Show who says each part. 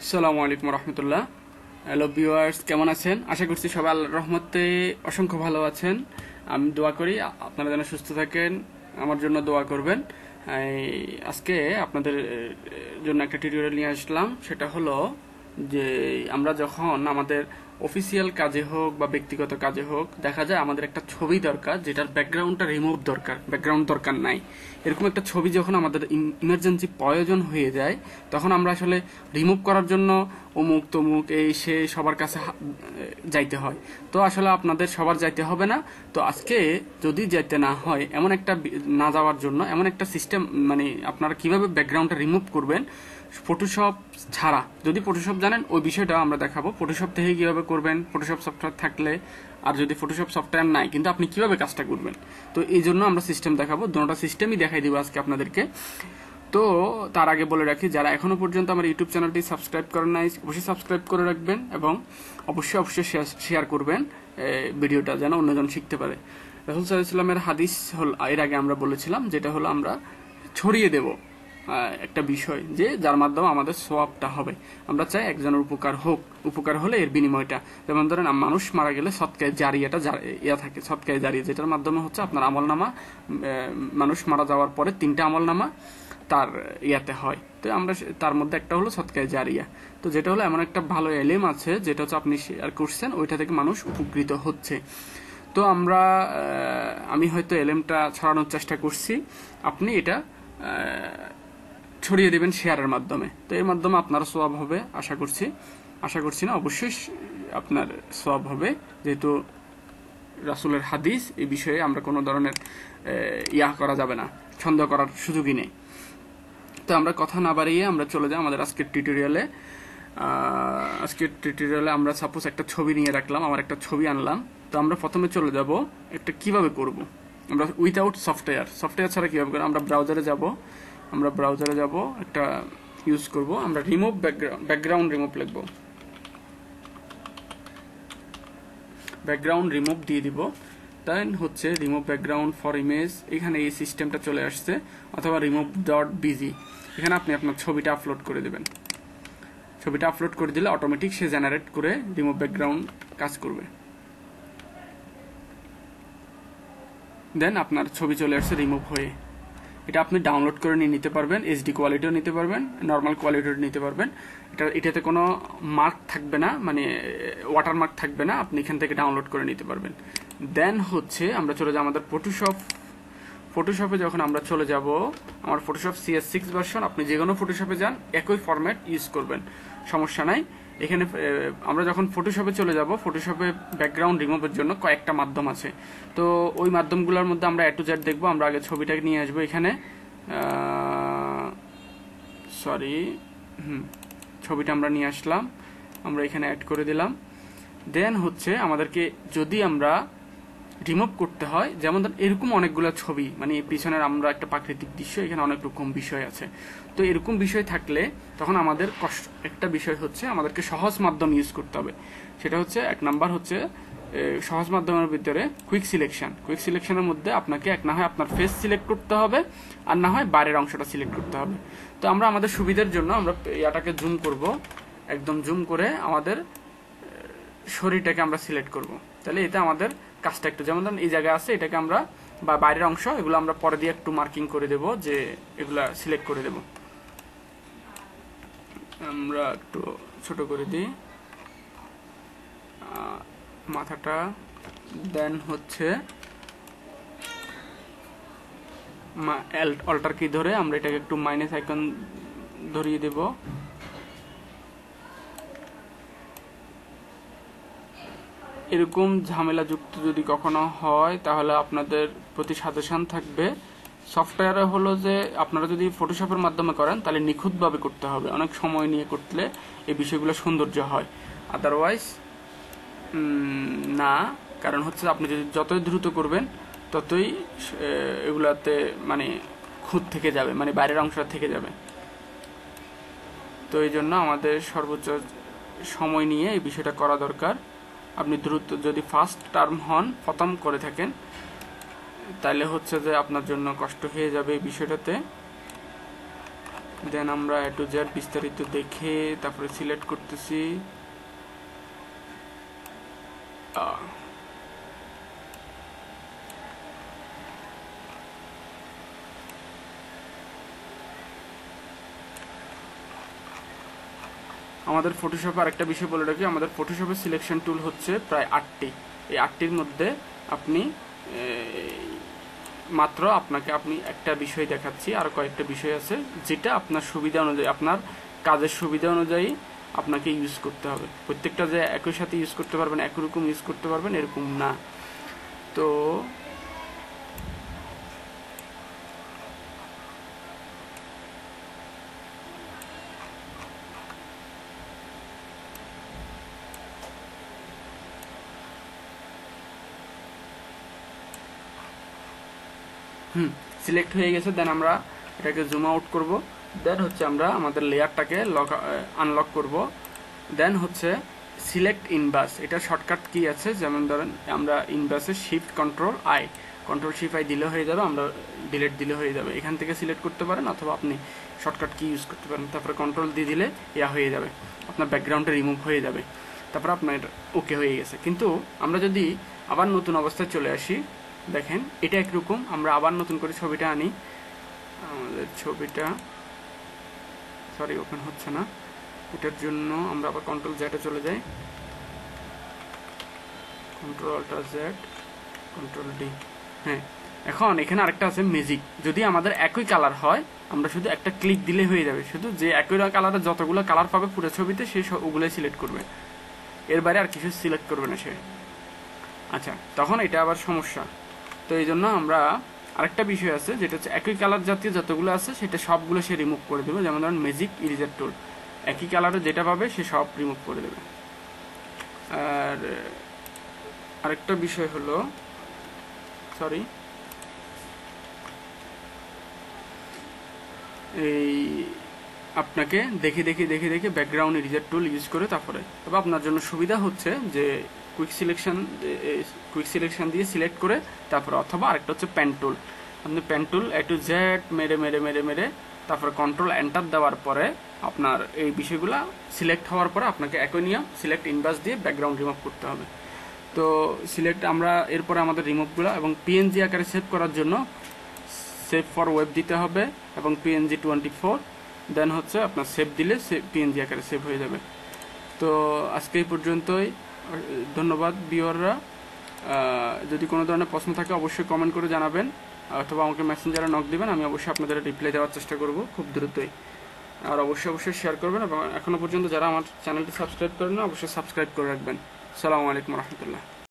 Speaker 1: আসসালামু আলাইকুম রহমতুল্লাহ। Hello viewers, কেমন আছেন? আশা করছি সবাই আল্লাহর রহমতে অসংখ্য ভালো আছেন। আমি দোয়া করি আপনারা যেন সুস্থ থাকেন, আমার জন্য দোয়া করবেন। আজকে আপনাদের জন্য একটা টিউটোরিয়াল নিয়ে আসলাম। সেটা হলো যে আমরা যখন আমাদের অফিসিয়াল কাজে হোক বা ব্যক্তিগত কাজে হোক, দেখা যায় আমাদের একটা ছবি দরকার যেটার ব্যাকগ্রাউন্ডটা রিমুভ দরকার, ব্যাকগ্রাউন্ড দরকার নাই, এরকম একটা ছবি যখন আমাদের ইমার্জেন্সি প্রয়োজন হয়ে যায়, তখন আমরা আসলে রিমুভ করার জন্য অমুক তমুক এই সে সবার কাছে যাইতে হয়। তো আসলে আপনাদের সবার যাইতে হবে না। তো আজকে যদি যাইতে না হয়, এমন একটা না যাওয়ার জন্য এমন একটা সিস্টেম, মানে আপনারা কিভাবে ব্যাকগ্রাউন্ডটা রিমুভ করবেন ফটোশপ ছাড়া। যদি ফটোশপ জানেন ওই বিষয়টা আমরা দেখাবো, ফটোশপ থেকে কিভাবে করবেন, ফটোশপ সফটওয়্যার থাকলে, আর যদি ফটোশপ সফটওয়্যার নাই কিন্তু আপনি কিভাবে কাজটা করবেন। তো এই জন্য আমরা সিস্টেম দেখাবো, দুটোটা সিস্টেমই দেখাই দিব আজকে আপনাদেরকে। তো তার আগে বলে রাখি, যারা এখনো পর্যন্ত আমার ইউটিউব চ্যানেলটি সাবস্ক্রাইব করেন নাই, অবশ্যই সাবস্ক্রাইব করে রাখবেন এবং অবশ্যই শেয়ার করবেন ভিডিওটা, যেন অন্যজন শিখতে পারে। রাসূল সাল্লাল্লাহু আলাইহি ওয়াসাল্লামের হাদিস হল, এর আগে আমরা বলেছিলাম, যেটা হলো আমরা ছড়িয়ে দেব একটা বিষয়, যে যার মাধ্যমে আমাদের সওয়াবটা হবে। আমরা চাই একজনের উপকার হলে এর বিনিময়টা, যেমন ধরেন মানুষ মারা গেলে সদকায়ে জারিয়াটা থাকে, সদকায়ে জারিয়া, যেটার মাধ্যমে হচ্ছে আপনার আমলনামা, মানুষ মারা যাওয়ার পরে 3টা আমলনামা তার ইয়াতে হয়। তো আমরা তার মধ্যে একটা হলো সদকায়ে জারিয়া। তো যেটা হলো এমন একটা ভালো এলেম আছে, যেটা হচ্ছে আপনি শেয়ার করছেন, ওইটা থেকে মানুষ উপকৃত হচ্ছে। তো আমি হয়তো এলেমটা ছড়ানোর চেষ্টা করছি, আপনি এটা ছড়িয়ে দেবেন শেয়ারের মাধ্যমে। তো এর মাধ্যমে আপনার সওয়াব হবে আশা করছি না, অবশ্যই আপনার সওয়াব হবে, যেহেতু রাসূলের হাদিস, এই বিষয়ে আমরা কোনো ধরনের করা যাবে না, সন্দেহ করার সুযোগই নেই। তো আমরা কথা না বাড়িয়ে আমরা চলে যাই আমাদের আজকের টিউটোরিয়ালে। আমরা সাপোজ একটা ছবি নিয়ে রাখলাম, আমার একটা ছবি আনলাম। তো আমরা প্রথমে চলে যাব একটা কিভাবে করব, আমরা উইথাউট সফটওয়্যার ছাড়া কিভাবে করব। আমরা ব্রাউজারে যাব, একটা ইউজ করব, আমরা রিমুভ ব্যাকগ্রাউন্ড রিমুভ লিখব, ব্যাকগ্রাউন্ড রিমুভ দিয়ে দিব। দেন হচ্ছে রিমুভ ব্যাকগ্রাউন্ড ফর ইমেজ, এখানে এই সিস্টেমটা চলে আসছে, অথবা Remove.bg, এখানে আপনি আপনার ছবিটা আপলোড করে দেবেন। ছবিটা আপলোড করে দিলে অটোমেটিক সে জেনারেট করে রিমুভ ব্যাকগ্রাউন্ড কাজ করবে। দেন আপনার ছবি চলে আসছে রিমুভ হয়ে। এটা আপনি ডাউনলোড করে নিয়ে নিতে পারবেন, এইচডি কোয়ালিটিও নিতে পারবেন, নর্মাল কোয়ালিটিও নিতে পারবেন। এটাতে কোনো মার্ক থাকবে না, মানে ওয়াটারমার্ক থাকবে না, আপনি এখান থেকে ডাউনলোড করে নিতে পারবেন। দেন হচ্ছে আমরা চলে যাব আমাদের ফটোশপে। যখন আমরা চলে যাব, আমার ফটোশপ CS6 ভার্সন, আপনি যে কোনো ফটোশপে যান একই ফরম্যাট ইউজ করবেন, সমস্যা নাই। এখানে আমরা যখন ফটোশপে চলে যাব, ফটোশপে ব্যাকগ্রাউন্ড রিমুভের জন্য কয়েকটা মাধ্যম আছে। তো ওই মাধ্যমগুলোর মধ্যে আমরা A to Z দেখবো। আমরা আগে ছবিটাকে নিয়ে আসবো এখানে, ছবিটা আমরা নিয়ে আসলাম, আমরা এখানে অ্যাড করে দিলাম। দেন হচ্ছে আমাদেরকে যদি আমরা রিমুভ করতে হয়, যেমন এরকম অনেকগুলো ছবি, মানে পিছনের আমরা একটা প্রাকৃতিক দৃশ্য, এখানে অনেক রকম বিষয় আছে। তো এরকম বিষয় থাকলে তখন আমাদের একটা বিষয় হচ্ছে আমাদেরকে সহজ মাধ্যম ইউজ করতে হবে। সেটা হচ্ছে 1 নাম্বার হচ্ছে সহজ মাধ্যমের ভিতরে কুইক সিলেকশনের মধ্যে আপনাকে না হয় আপনার ফেস সিলেক্ট করতে হবে, আর না হয় বাইরের অংশটা সিলেক্ট করতে হবে। তো আমরা আমাদের সুবিধার জন্য আমরা ইয়াটাকে জুম করব, একদম জুম করে আমাদের শরীরটাকে আমরা সিলেক্ট করব। তাহলে এটা আমাদের কাজটা একটু, যেমন ধরুন এই জায়গায় আছে, এটাকে আমরা বা বাইরের অংশ, এগুলো আমরা পরে দিয়ে একটু মার্কিং করে দেব, যে এগুলা সিলেক্ট করে দেব। আমরা একটু ছোট করে দিই মাথাটা। দেন হচ্ছে অল্টার কি ধরে আমরা এটাকে একটু মাইনাস আইকন ধরিয়ে দেব। এরকম ঝামেলা যুক্ত যদি কখনো হয়, তাহলে আপনাদের প্রতি সাজেশন থাকবে, সফটওয়্যারে হলো যে আপনারা যদি ফটোশপের মাধ্যমে করেন তাহলে নিখুঁতভাবে করতে হবে, অনেক সময় নিয়ে করলে এই বিষয়গুলো সৌন্দর্য হয়, আদারওয়াইজ না। কারণ হচ্ছে আপনি যদি যতই দ্রুত করবেন ততই এগুলাতে মানে খুঁত থেকে যাবে, মানে বাইরের অংশটা থেকে যাবে। তো এই জন্য আমাদের সর্বোচ্চ সময় নিয়ে এই বিষয়টা করা দরকার। আপনি দ্রুত যদি ফার্স্ট টার্ম হন, প্রথম করে থাকেন, তাহলে হচ্ছে যে আপনার জন্য কষ্ট হয়ে যাবে এই বিষয়টাতে। দেন আমরা A to Z বিস্তারিত দেখে তারপরে সিলেক্ট করতেছি। আমাদের ফটোশপে আরেকটা বিষয় বলে রাখি, আমাদের ফটোশপের সিলেকশন টুল হচ্ছে প্রায় 8টি। এই 8টির মধ্যে আপনি মাত্র আপনি একটা বিষয় দেখাচ্ছি, আর কয়েকটা বিষয় আছে যেটা আপনার সুবিধা অনুযায়ী, আপনার কাজের সুবিধা অনুযায়ী আপনাকে ইউজ করতে হবে। প্রত্যেকটা যে একই সাথে ইউজ করতে পারবেন, একই রকম ইউজ করতে পারবেন এরকম না। তো সিলেক্ট হয়ে গেছে। দেন আমরা এটাকে জুম আউট করব। দেন হচ্ছে আমরা আমাদের লেয়ারটাকে আনলক করব। দেন হচ্ছে সিলেক্ট ইনভার্স, এটা শর্টকাট কি আছে, যেমন ধরেন আমরা ইনভার্সে শিফট কন্ট্রোল আই দিলে হয়ে যাবে, আমরা ডিলিট দিলে হয়ে যাবে। এখান থেকে সিলেক্ট করতে পারেন অথবা আপনি শর্টকাট কি ইউজ করতে পারেন। তারপরে কন্ট্রোল দিয়ে দিলে ইয়া হয়ে যাবে, আপনার ব্যাকগ্রাউন্ডে রিমুভ হয়ে যাবে। তারপর আপনার ওকে হয়ে গেছে। কিন্তু আমরা যদি আবার নতুন অবস্থায় চলে আসি, দেখেন এটা একরকম। আমরা আবার নতুন করে ছবিটা আনি, আমাদের ছবিটা ওপেন হচ্ছে না, এটার জন্য আমরা আবার কন্ট্রোল জেডে চলে যাই, control alter Z, control D. হ্যাঁ, এখন এখানে আরেকটা আছে ম্যাজিক। যদি আমাদের একই কালার হয়, আমরা শুধু একটা ক্লিক দিলে হয়ে যাবে, শুধু যে একই কালারে যতগুলো কালার পাবে পুরো ছবিতে সে ওগুলোই সিলেক্ট করবে, এর বাইরে আর কিছু সিলেক্ট করবে না সে। আচ্ছা, তখন এটা আবার সমস্যা। তো এই জন্য আমরা আরেকটা বিষয় আছে, যেটা হচ্ছে একই কালার জাতীয় যতগুলো আছে সেটা সবগুলো সে রিমুভ করে দেবে। যেমন ধরুন ম্যাজিক ইরেজার টুল, একই কালারে যেটা পাবে সে সব রিমুভ করে দেবে। আর আরেকটা বিষয় হলো, এই আপনাকে দেখে ব্যাকগ্রাউন্ড ইরেজার টুল ইউজ করে তারপরে, তবে আপনার জন্য সুবিধা হচ্ছে যে কুইক সিলেকশন দিয়ে সিলেক্ট করে তারপরে, অথবা আরেকটা হচ্ছে পেন টুল। আপনি pen tool A to Z মেরে তারপরে কন্ট্রোল এন্টার দেওয়ার পরে আপনার এই বিষয়গুলা সিলেক্ট হওয়ার পরে আপনাকে একই নিয়ম সিলেক্ট ইনভার্স দিয়ে ব্যাকগ্রাউন্ড রিমুভ করতে হবে। তো সিলেক্ট আমরা এরপরে আমাদের রিমুভগুলো এবং পিএনজি আকারে সেভ করার জন্য সেভ ফর ওয়েব দিতে হবে এবং PNG 24। দেন হচ্ছে আপনার সেভ দিলে পিএনজি আকারে সেভ হয়ে যাবে। তো আজকে এই পর্যন্তই। ধন্যবাদ ভিউয়াররা। যদি কোনো ধরনের প্রশ্ন থাকে অবশ্যই কমেন্ট করে জানাবেন, অথবা আমাকে মেসেঞ্জারে নক দিবেন, আমি অবশ্যই আপনাদের রিপ্লাই দেওয়ার চেষ্টা করব খুব দ্রুতই। আর অবশ্যই শেয়ার করবেন, এবং এখনো পর্যন্ত যারা আমার চ্যানেলটি সাবস্ক্রাইব করেন না অবশ্যই সাবস্ক্রাইব করে রাখবেন। আসসালামু আলাইকুম রহমতুল্লাহ।